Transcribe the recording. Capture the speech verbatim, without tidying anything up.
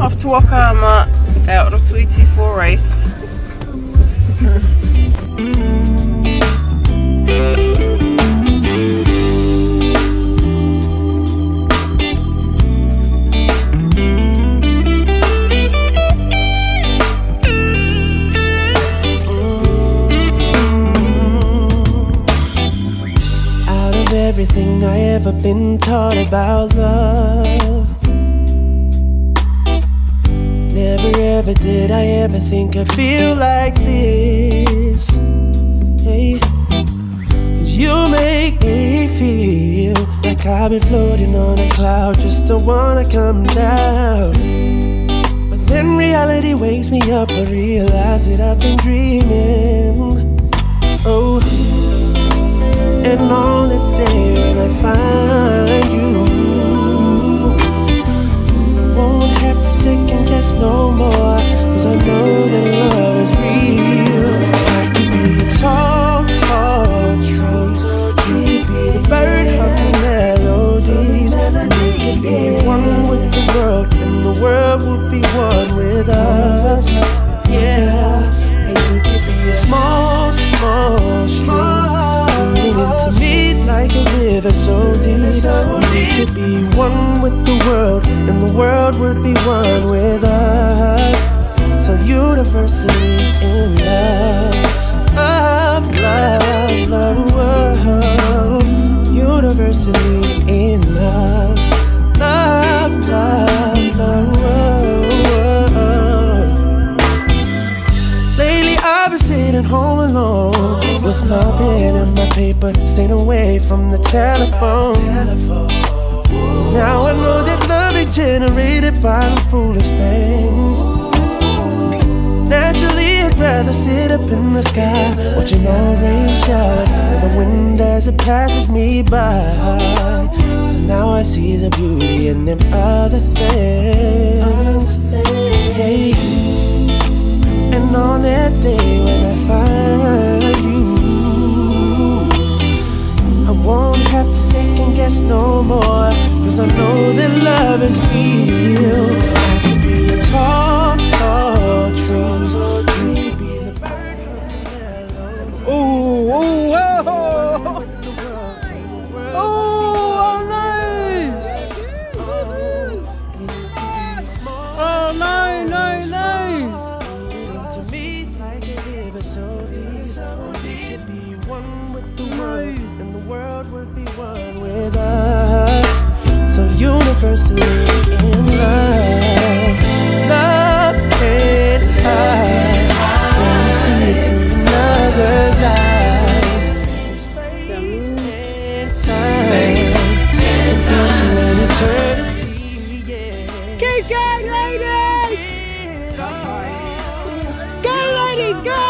off to Wakama out of Te Au Rere. Everything I ever been taught about love, never ever did I ever think I'd feel like this. Hey, 'cause you make me feel like I've been floating on a cloud, just to wanna come down. But then reality wakes me up, I realize that I've been dreaming. Oh, and on the day when I find you, won't have to second guess no more, 'cause I know that love is real. I could be a tall, tall tree, you could be the bird humming melodies, and we could be one with the world, and the world would be one with us. Yeah, and you could be a small, small stream, into me like a river so deep. We could be one with the world, and the world would be one with us. So universally in love, love, love, love, love. Universally in love, love, love, love. Lately I've been sitting home alone with my pen and my paper, staying away from the telephone. 'Cause now I know that love is generated by the foolish things. Naturally I'd rather sit up in the sky, watching all rain showers and the wind as it passes me by. 'Cause now I see the beauty in them other things. Hey, and on that day when I find you, I won't have to second guess no more, 'cause I know that love is real. I could be a tall, tall tree, you could be the bird from the mellow. Ooh, ooh, oh, oh, oh, nice! Oh, nice, nice, nice! To me like a river so deep, we could be one with the world, and the world would be one with us. So universally in love, love can't hide when you see it through another's eyes. Space and time, and time to an eternity. Yeah. Keep going, ladies! Go, ladies, go!